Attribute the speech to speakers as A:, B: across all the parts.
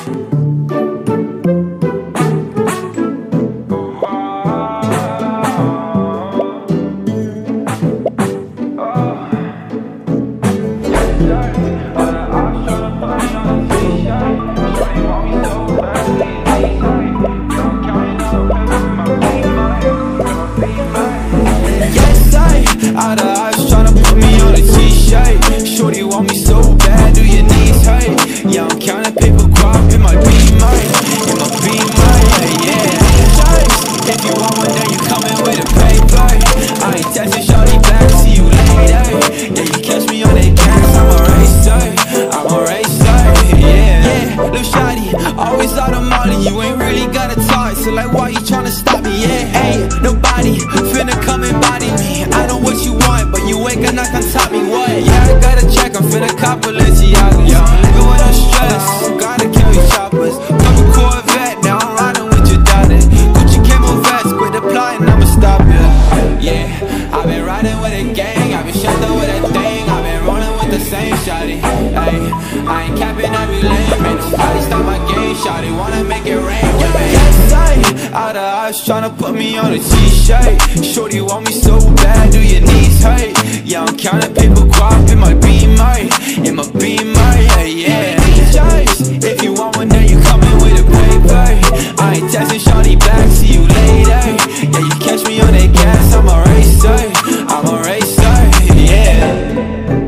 A: Out of eyes tryna put me on a t-shirt. Shorty want me so bad, do your knees hurt? Yeah, I'm counting paper crop, it might be mine. It might be mine, yeah. If you want one, then you coming with a paper. I ain't texting shorty back, see you later. Yeah, you catch me on that gas, I'm a racer. I'm a racer, yeah. Yeah, little shawty, always out of money. You ain't really got a talk, so like why you tryna stop me, yeah? Ain't nobody finna come and body me. I know what you want, but you ain't gonna knock on top me, what? Yeah, I gotta check, I'm finna cop Balenciaga. Yeah, I'm living with no stress, gotta carry choppers. Couple Corvette, now I'm riding with your daughter. Gucci camo vest, quit applying, I'ma stop ya. Yeah, I've been riding with a gang, I've been shut up with a thing, I've been rolling with the same shawty. Ay, I ain't capping, I be lame, ain't nobody stop my game, shawty. Wanna make it rain with me. Out of eyes tryna put me on a t-shirt. Shorty want me so bad, do your knees hurt? Yeah, I'm counting paper crop, it might be mine. It might be mine, yeah, yeah. If you want one, then you coming with a paper. I ain't texting shorty back, see you later. Yeah, you catch me on that gas, I'm a racer. I'm a racer, yeah.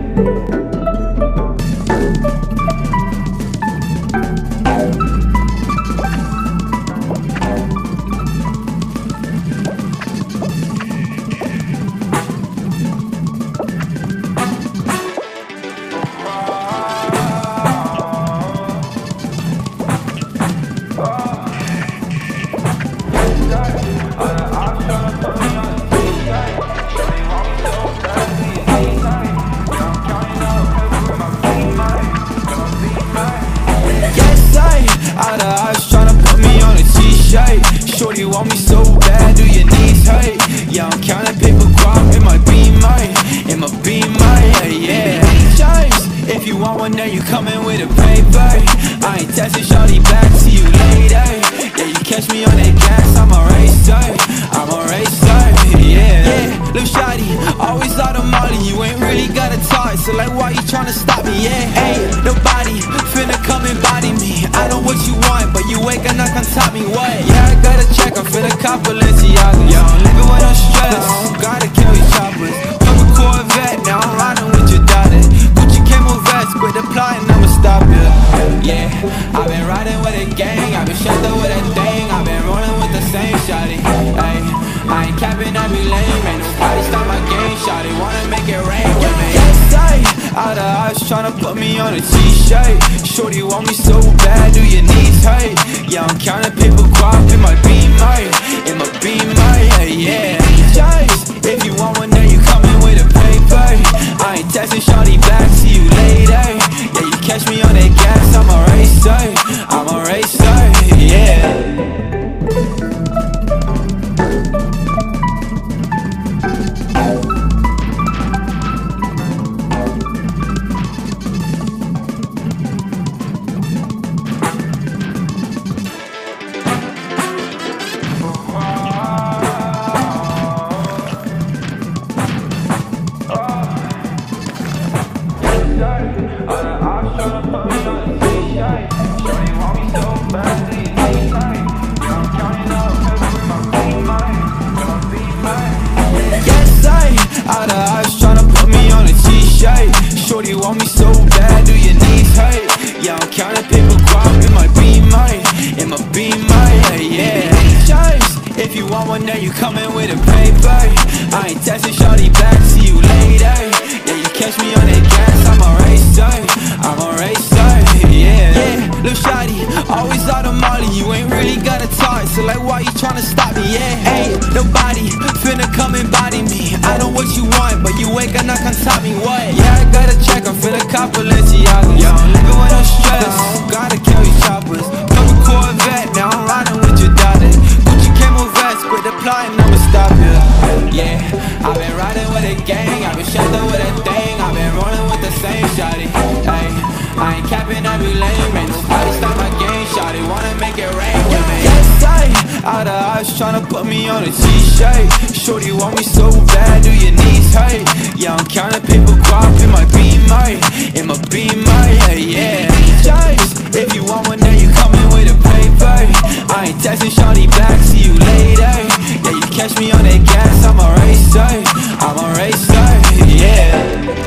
A: Out of eyes tryna put me on a t-shirt. Shorty want me so bad, do your knees hurt? Yeah, I'm counting paper crop, it might be mine. It might be mine, yeah. If you want one, then you coming with a paper. I ain't texting shorty back, see you later. Yeah, you catch me on that gas, I'm a racer. I'm a racer, yeah. Yeah, little shawty, always out of money. You ain't really got a talk, so like why you tryna stop me, yeah? Ain't nobody finna come and body me. I know what you want, but you ain't gonna knock on top me, what? Yeah, I gotta check, I'm finna cop Balenciaga. Yeah, I'm living with no stress, gotta carry choppers. Couple Corvette, now I'm riding with your daughter. Gucci camo vest, quit applying, I'ma stop ya. Yeah, I've been riding with a gang, I've been shut up with a thing, I've been rolling with the same shawty. Ay, I ain't capping, I be lame, ain't nobody stop my game, shawty. Wanna make it rain with me. Out of eyes tryna put me on a t-shirt. Shorty want me so bad, do your knees hurt? Yeah, I'm counting paper crop, it might be mine. It might be mine, yeah. If you want one, then you coming with a paper. I ain't texting shorty back, see you later. Yeah, you catch me on that gas, I'm a racer. I'm a racer, yeah. Out of eyes tryna put me on a t-shirt. Shorty want me so bad, do your knees hurt? Yeah, I'm counting paper crop, it might be mine. It might be mine, yeah. If you want one, then you coming with a paper. I ain't texting shorty back, see you later. Yeah, you catch me on that gas, I'm a racer. I'm a racer, yeah. Yeah, little shawty, always out of money. You ain't really got a talk, so like why you tryna stop me, yeah? Ain't nobody finna come and body me. I know what you want, but you ain't gonna knock on top me, what? Yeah, I gotta check, I'm finna cop Balenciaga. Yeah, I'm living with no stress, gotta carry choppers. Couple Corvette, now I'm riding with your daughter. Gucci camo vest, quit applying, I'ma stop ya. Yeah, I've been riding with a gang, I've been shut up with a thing, I've been rolling with the same shawty. Ay, I ain't capping, I be lame, ain't nobody stop my game. out of eyes tryna put me on a t-shirt. Shorty want me so bad, do your knees hurt? Yeah, I'm counting paper guap, it might be mine, it might be mine, yeah. Just, if you want one, then you coming with a paper. I ain't texting shawty back, see you later. Yeah, you catch me on that gas, I'm a racer, yeah.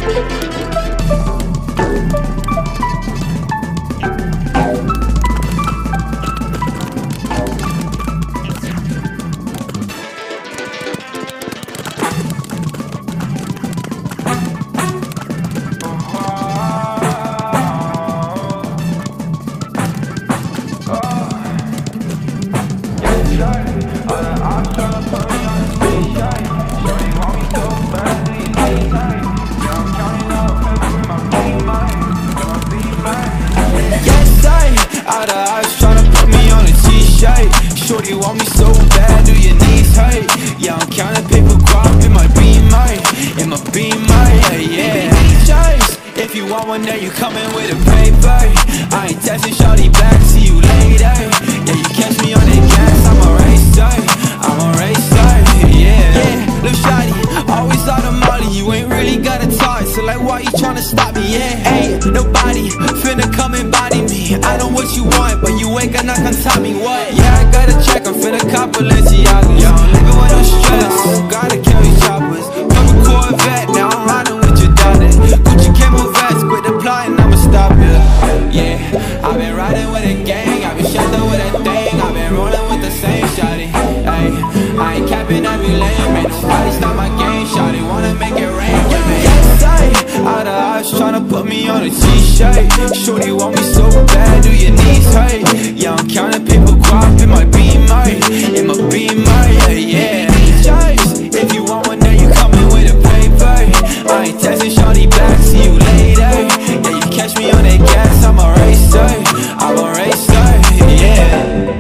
A: Out of eyes tryna put me on a t-shirt. Shorty want me so bad, do your knees hurt? Yeah, I'm counting paper guap, it might be mine, it might be mine, yeah. Just, if you want one, then you coming with a paper. I ain't texting shawty back, see you later. Yeah, you catch me on that gas, I'm a racer, yeah. Yeah, little shawty, always out of molly, you ain't really got a talk, so like why you tryna stop me, yeah. Ain't nobody finna come and body me. I know what you want, but you ain't gonna come top me, what? Yeah, I got a check, I'm finna cop Balenciagas. Yo, I'm living with no stress, gotta kill these choppers. From a Corvette, now I'm riding with your daughter. Gucci camo vest, quit the plotting, I'ma stop it. Yeah, I've been riding with a gang, I've been shut up with a thing, I've been rolling with the same shawty. Ay, I ain't capping, I be lame, man, nobody stop my game, shawty. Wanna make it rain with me. Out of eyes tryna put me on a t-shirt. Shorty want me so bad, do your knees hurt? Yeah, I'm counting paper guap, it might be mine, it might be mine, yeah. Just, if you want one, then you coming with a paper. I ain't texting shorty back, see you later. Yeah, you catch me on that gas, I'm a racer, yeah.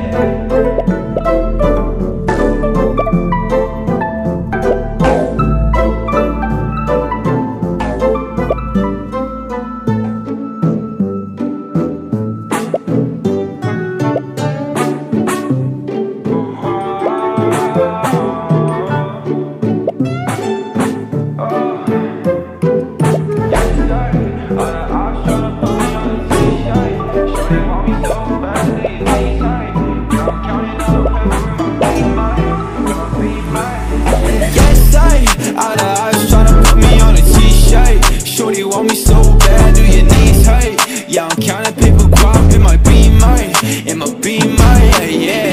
A: Out of eyes tryna put me on a t-shirt. Shorty want me so bad, do your knees hurt? Yeah, I'm counting paper guap, it might be mine, it might be mine, yeah.